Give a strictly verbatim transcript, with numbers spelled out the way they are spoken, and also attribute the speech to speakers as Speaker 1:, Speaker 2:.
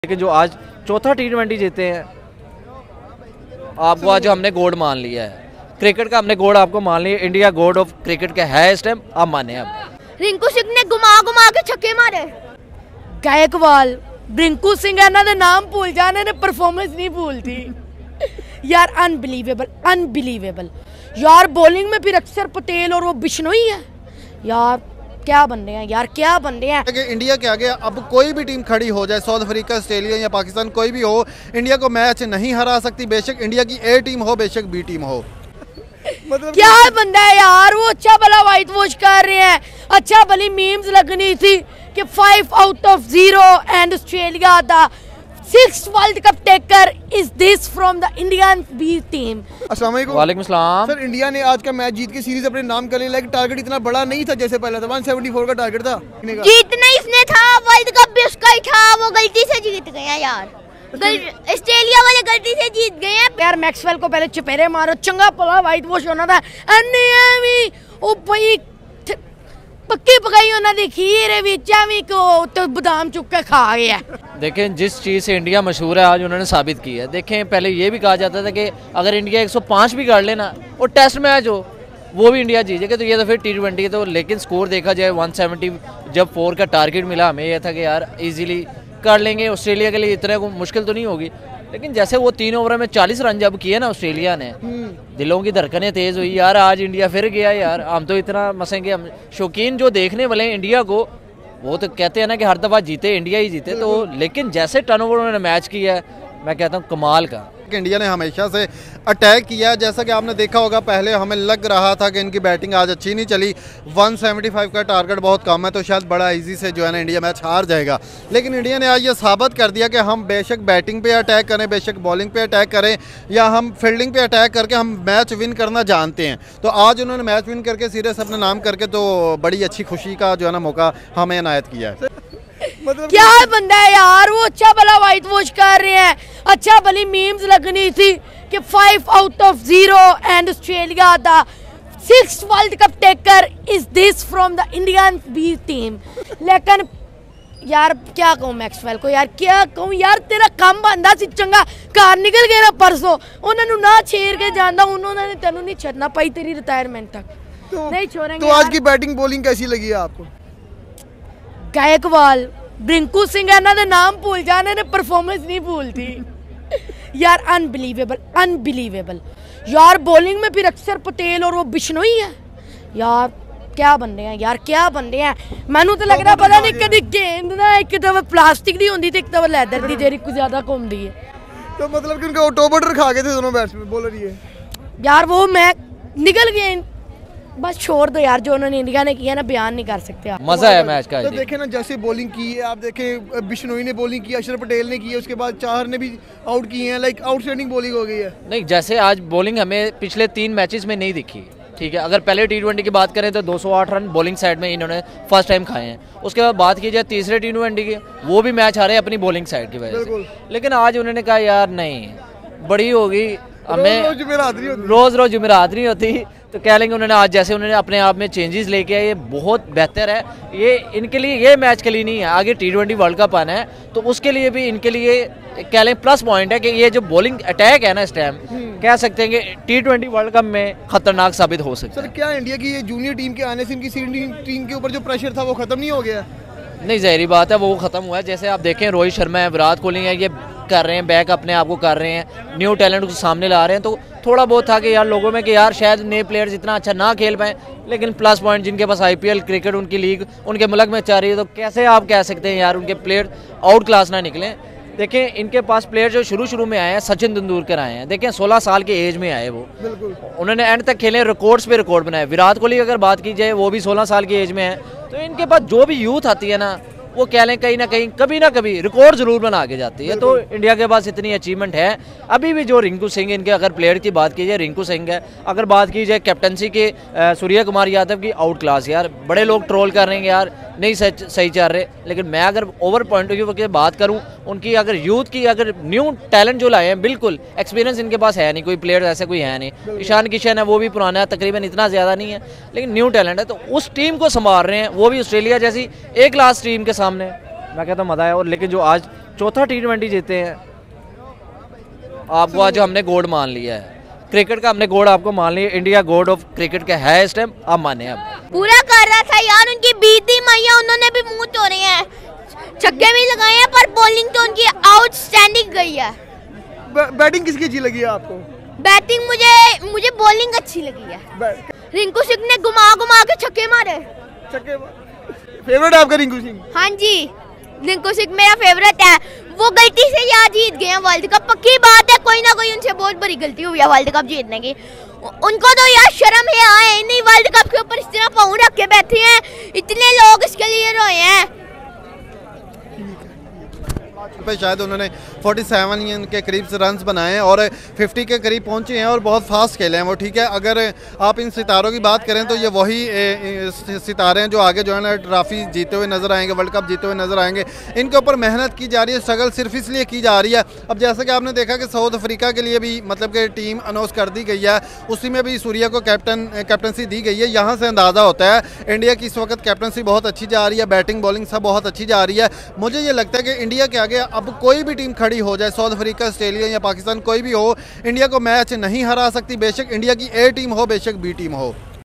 Speaker 1: लेकिन जो आज चौथा टी ट्वेंटी जीते हैं, आपको आज हमने गोड मान लिया है, क्रिकेट का हमने गोड आपको मान लिया। इंडिया गोड ऑफ क्रिकेट का है इस टाइम, आप माने। अब
Speaker 2: रिंकू सिंह ने घुमा घुमा के छक्के मारे।
Speaker 3: गायकवाल रिंकू सिंह इन्हों ने नाम भूल जाने ने परफॉर्मेंस नहीं भूलती यार। अनबिलीवेबल अनबिलीवेबल यार। बॉलिंग में फिर अक्षर पटेल और वो बिश्नोई है यार। क्या बन रहे हैं यार, क्या बन रहे हैं।
Speaker 4: कि इंडिया के आगे अब कोई भी टीम खड़ी हो जाए, साउथ अफ्रीका, ऑस्ट्रेलिया या पाकिस्तान, कोई भी हो, इंडिया को मैच नहीं हरा सकती। बेशक इंडिया की ए टीम हो, बेशक बी टीम हो।
Speaker 3: मतलब क्या बंदा है यार वो। अच्छा भला वाइट वॉश कर रहे हैं, अच्छा भली मीम्स लगनी थी कि five out of zero and Australia the sixth world cup taker is this from the Indian B team.
Speaker 5: अस्सलाम वालेकुम।
Speaker 1: वालेकुम सलाम।
Speaker 5: सर, इंडिया ने आज का मैच जीत के सीरीज अपने नाम कर लिया, लेकिन टारगेट इतना बड़ा नहीं था जैसे पहले था। एक सौ चौहत्तर का टारगेट था
Speaker 2: जीतना इसने था, वर्ल्ड कप भी उसका ही था। वो गलती से जीत गया यार। ऑस्ट्रेलिया वाले गलती से जीत गए हैं
Speaker 3: यार। मैक्सवेल को पहले चपेरे मारो, चंगा पला वाइट वॉश होना था। ओ भाई पक्की पकाई होना दी खीर भी को तो बादाम चुक के खा गया।
Speaker 1: देखें, जिस चीज़ से इंडिया मशहूर है आज उन्होंने साबित किया है। देखें, पहले ये भी कहा जाता था कि अगर इंडिया एक सौ पाँच भी कर लेना और टेस्ट मैच हो वो भी इंडिया जीतेगा, तो ये तो फिर टी ट्वेंटी तो। लेकिन स्कोर देखा जाए एक सौ सत्तर जब फोर का टारगेट मिला, हमें यह था कि यार इजीली कर लेंगे, ऑस्ट्रेलिया के लिए इतना मुश्किल तो नहीं होगी। लेकिन जैसे वो तीन ओवर में चालीस रन जब किए ना ऑस्ट्रेलिया ने, दिलों की धड़कनें तेज हुई यार। आज इंडिया फिर गया यार। हम तो इतना मसेंगे, हम शौकीन जो देखने वाले हैं इंडिया को, वो तो कहते हैं ना कि हर दफ़ा जीते इंडिया ही जीते। तो लेकिन जैसे टर्नओवर उन्होंने मैच किया है, मैं कहता हूँ कमाल का।
Speaker 4: इंडिया ने हमेशा से अटैक किया, जैसा कि आपने देखा होगा। पहले हमें लग रहा था कि इनकी बैटिंग आज अच्छी नहीं चली, एक सौ पचहत्तर का टारगेट बहुत कम है, तो शायद बड़ा इजी से जो है ना इंडिया मैच हार जाएगा। लेकिन इंडिया ने आज ये साबित कर दिया कि हम बेशक बैटिंग पे अटैक करें, बेशक बॉलिंग पे अटैक करें, या हम फील्डिंग पे अटैक करके हम मैच विन करना जानते हैं। तो आज उन्होंने मैच विन करके सीरियस अपने नाम करके तो बड़ी अच्छी खुशी का जो है ना मौका हमें इनायत किया है।
Speaker 3: मतलब क्या बंदा है यार वो। अच्छा भला वाइट वॉश कर रहे हैं, अच्छा भली मीम्स लगनी थी कि five out of zero and Australia the sixth world cup taker is this from the Indian B team. लेकिन यार क्या कहूँ मैक्सवेल को यार, क्या कहूँ यार। तेरा काम बनता सी चंगा, कार निकल गया ना परसों, उन्होंने ना छेड़ के जाना, उन्होंने तेनों नहीं छड़ना पाई तेरी रिटायरमेंट तक।
Speaker 5: तो,
Speaker 3: नहीं छोड़ेंगे।
Speaker 5: तो आज की बैटिंग बॉलिंग कैसी लगी है आपको?
Speaker 3: गायकवाल रिंकू सिंह इन्हों ने नाम भूल जाने ने परफॉर्मेंस नहीं भूलती यार। अनबिलीवेबल अनबिलीवेबल यार। बॉलिंग में फिर अक्षर पटेल और वो बिश्नोई है यार। क्या बन रहे हैं यार, क्या बन रहे हैं। मैनू तो लग रहा पता नहीं कभी गेंद ना एक दफा प्लास्टिक की होंगी, एक दफा लैदर की जेरी कुछ ज्यादा घूमती है।
Speaker 5: तो मतलब कि उनका ऑटोबोटर खा गए थे दोनों बैट्समैन, बॉलर ये
Speaker 3: यार। वो मैं निकल गए, बस छोड़ दो यार। जो उन्होंने इंडिया ने किया ना, बयान नहीं कर सकते आप।
Speaker 1: मजा है मैच का।
Speaker 5: तो देखें ना, जैसे बॉलिंग की है आप देखें, बिश्नोई ने बॉलिंग की, अशरफ पटेल ने की है, उसके बाद चार ने भी आउट किए हैं। लाइक आउटस्टैंडिंग बॉलिंग हो गई है।
Speaker 1: नहीं, जैसे आज बॉलिंग हमें पिछले तीन मैचेस में नहीं दिखी, ठीक है। अगर पहले टी ट्वेंटी की बात करें तो दो सौ आठ रन बॉलिंग साइड में इन्होंने फर्स्ट टाइम खाए हैं। उसके बाद बात की जाए तीसरे टी ट्वेंटी की, वो भी मैच हारे अपनी बॉलिंग साइड की वजह से। लेकिन आज उन्होंने कहा यार नहीं, बड़ी होगी, हमें रोज रोज जुमेरात नहीं होती, तो कह लेंगे उन्होंने आज जैसे उन्होंने अपने आप में चेंजेस लेके आए, ये बहुत बेहतर है। ये इनके लिए, ये मैच के लिए नहीं है, आगे टी ट्वेंटी वर्ल्ड कप आना है, तो उसके लिए भी इनके लिए कह लें प्लस पॉइंट है कि ये जो बॉलिंग अटैक है ना इस टाइम, कह सकते हैं कि टी ट्वेंटी वर्ल्ड कप में खतरनाक साबित हो सकता है।
Speaker 5: सर, क्या इंडिया की ये जूनियर टीम के आने से इनकी सीनियर टीम के ऊपर जो प्रेशर था वो खत्म नहीं हो गया?
Speaker 1: नहीं, ज़ाहिरी बात है वो ख़त्म हुआ है। जैसे आप देखें, रोहित शर्मा है, विराट कोहली है, ये कर रहे हैं बैक, अपने आप को कर रहे हैं, न्यू टैलेंट को सामने ला रहे हैं। तो थोड़ा बहुत था कि यार लोगों में कि यार शायद नए प्लेयर्स इतना अच्छा ना खेल पाएँ, लेकिन प्लस पॉइंट जिनके पास आईपीएल क्रिकेट, उनकी लीग उनके मुल्क में चल रही है, तो कैसे आप कह सकते हैं यार उनके प्लेयर आउट क्लास ना निकलें। देखें, इनके पास प्लेयर जो शुरू शुरू में आए हैं, सचिन तेंदुलकर आए हैं। देखें, सोलह साल के एज में आए वो, उन्होंने एंड तक खेले, रिकॉर्ड्स पे रिकॉर्ड बनाए। विराट कोहली की अगर बात की जाए, वो भी सोलह साल की एज में है। तो इनके पास जो भी यूथ आती है ना, वो कह लें कहीं ना कहीं कभी ना कभी रिकॉर्ड जरूर बना के जाती है। तो इंडिया के पास इतनी अचीवमेंट है। अभी भी जो रिंकू सिंह, इनके अगर प्लेयर की बात की जाए, रिंकू सिंह है। अगर बात की जाए कैप्टनसी के, सूर्य कुमार यादव की आउट क्लास यार। बड़े लोग ट्रोल कर रहे हैं यार नहीं सही चल रहे, लेकिन मैं अगर ओवर पॉइंट ऑफ व्यू की बात करूं, उनकी अगर यूथ की, अगर न्यू टैलेंट जो लाए हैं, बिल्कुल एक्सपीरियंस इनके पास है नहीं, कोई प्लेयर ऐसे कोई है नहीं। ईशान किशन है, वो भी पुराना है, तकरीबन इतना ज़्यादा नहीं है, लेकिन न्यू टैलेंट है। तो उस टीम को संभाल रहे हैं, वो भी ऑस्ट्रेलिया जैसी एक क्लास टीम के सामने। मैं कहता हूँ मज़ा है। और लेकिन जो आज चौथा टी ट्वेंटी जीते हैं। आपको आज हमने गोड मान लिया है, क्रिकेट का हमने गोड आपको मान लिया, इंडिया गोड ऑफ क्रिकेट का है इस टाइम, आप माने अब
Speaker 2: पूरा कर रहा था यार, उनकी बीती मैया उन्होंने भी मुंह तोड़े हैं, छक्के भी लगाए हैं, पर बॉलिंग तो उनकी आउटस्टैंडिंग गई है।
Speaker 5: बैटिंग किसकी अच्छी लगी है आपको?
Speaker 2: बैटिंग मुझे मुझे बॉलिंग अच्छी लगी है। रिंकू सिंह ने घुमा घुमा के छक्के मारे।
Speaker 5: छक्के फेवरेट है आपका रिंकू सिंह?
Speaker 2: हाँ जी, रिंकू सिंह मेरा फेवरेट है। वो गलती से यार जीत गए हैं वर्ल्ड कप, पक्की बात है, कोई ना कोई उनसे बहुत बड़ी गलती हुई है वर्ल्ड कप जीतने की। उनको तो यार शर्म है आए नहीं, वर्ल्ड कप के ऊपर इस तरह पाँव रख के बैठे हैं, इतने लोग इसके लिए रोए हैं।
Speaker 4: पे शायद उन्होंने सैंतालीस के करीब से रन्स बनाए हैं और पचास के करीब पहुंचे हैं और बहुत फास्ट खेले हैं वो, ठीक है। अगर आप इन सितारों की बात करें तो ये वही सितारे हैं जो आगे जो है ना ट्रॉफी जीते हुए नज़र आएंगे, वर्ल्ड कप जीते हुए नज़र आएंगे। इनके ऊपर मेहनत की जा रही है, स्ट्रगल सिर्फ इसलिए की जा रही है। अब जैसा कि आपने देखा कि साउथ अफ्रीका के लिए भी मतलब कि टीम अनाउंस कर दी गई है, उसी में भी सूर्या को कैप्टन कैप्टनसी दी गई है। यहाँ से अंदाज़ा होता है इंडिया की इस वक्त कैप्टनसी बहुत अच्छी जा रही है, बैटिंग बॉलिंग सब बहुत अच्छी जा रही है। मुझे ये लगता है कि इंडिया के आगे अब कोई भी टीम खड़ी हो जाए, साउथ अफ्रीका, ऑस्ट्रेलिया या पाकिस्तान, कोई भी हो, इंडिया को मैच नहीं हरा सकती, बेशक इंडिया की ए टीम हो बेशक बी टीम हो।